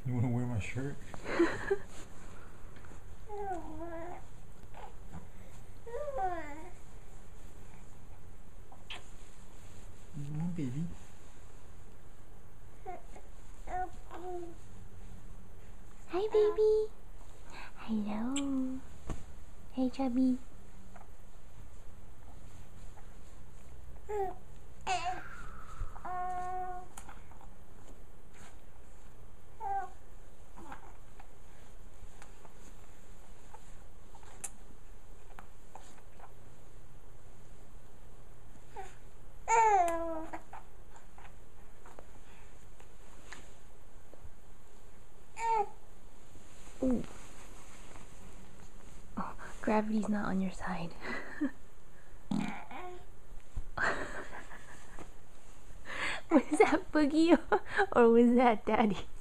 You want to wear my shirt? Come on, baby. Hi, baby. Hello. Hey, chubby. Ooh. Oh, gravity's not on your side. Was that Boogie or was that Daddy?